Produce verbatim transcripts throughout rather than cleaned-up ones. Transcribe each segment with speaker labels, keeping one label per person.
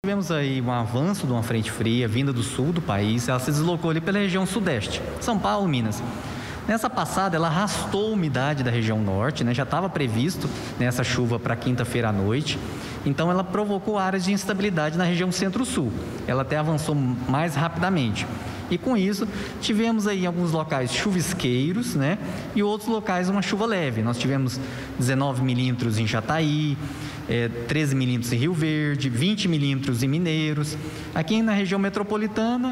Speaker 1: Tivemos aí um avanço de uma frente fria vinda do sul do país, ela se deslocou ali pela região sudeste, São Paulo, Minas. Nessa passada, ela arrastou a umidade da região norte, né? Já estava previsto nessa chuva para quinta-feira à noite, então ela provocou áreas de instabilidade na região centro-sul. Ela até avançou mais rapidamente. E com isso, tivemos aí em alguns locais chuvisqueiros, né? E outros locais uma chuva leve. Nós tivemos dezenove milímetros em Jataí, é, treze milímetros em Rio Verde, vinte milímetros em Mineiros. Aqui na região metropolitana,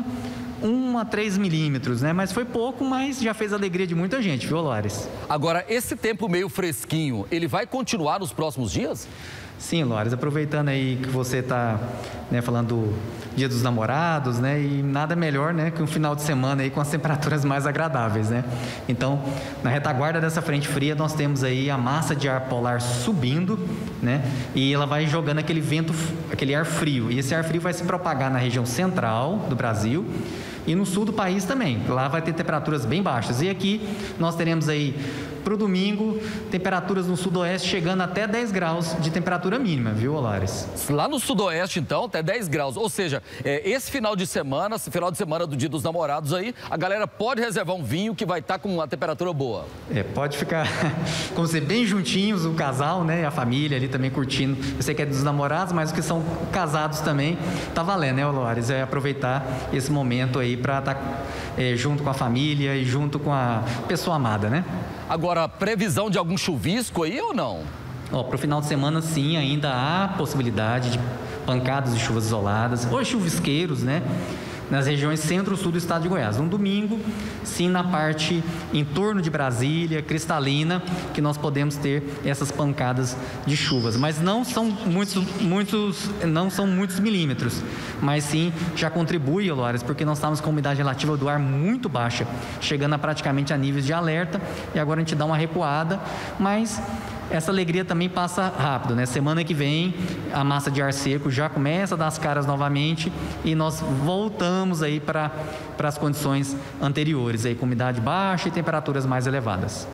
Speaker 1: um a três milímetros, né? Mas foi pouco, mas já fez a alegria de muita gente, viu, Lores?
Speaker 2: Agora, esse tempo meio fresquinho, ele vai continuar nos próximos dias?
Speaker 1: Sim, Lores, aproveitando aí que você está, né, falando do Dia dos Namorados, né, e nada melhor, né, que um final de semana aí com as temperaturas mais agradáveis, né? Então, na retaguarda dessa frente fria, nós temos aí a massa de ar polar subindo, né, e ela vai jogando aquele vento, aquele ar frio, e esse ar frio vai se propagar na região central do Brasil e no sul do país também. Lá vai ter temperaturas bem baixas. E aqui nós teremos aí para o domingo temperaturas no sudoeste chegando até dez graus de temperatura mínima, viu, Olares?
Speaker 2: Lá no sudoeste, então, até dez graus. Ou seja, é, esse final de semana, esse final de semana do Dia dos Namorados aí, a galera pode reservar um vinho que vai estar com uma temperatura boa.
Speaker 1: É, pode ficar, como ser bem juntinhos, o casal, né, e a família ali também curtindo. Eu sei que é dos namorados, mas os que são casados também, tá valendo, né, Olares? É aproveitar esse momento aí para estar é, junto com a família e junto com a pessoa amada, né?
Speaker 2: Agora, previsão de algum chuvisco aí ou não?
Speaker 1: Ó, para o final de semana, sim, ainda há possibilidade de pancadas de chuvas isoladas ou chuvisqueiros, né? Nas regiões centro-sul do estado de Goiás. No domingo, sim, na parte em torno de Brasília, cristalina, que nós podemos ter essas pancadas de chuvas. Mas não são muitos, muitos, não são muitos milímetros, mas sim já contribui, Lores, porque nós estamos com a umidade relativa do ar muito baixa, chegando a praticamente a níveis de alerta, e agora a gente dá uma recuada, mas essa alegria também passa rápido, né? Semana que vem, a massa de ar seco já começa a dar as caras novamente e nós voltamos aí para as condições anteriores, aí, com umidade baixa e temperaturas mais elevadas.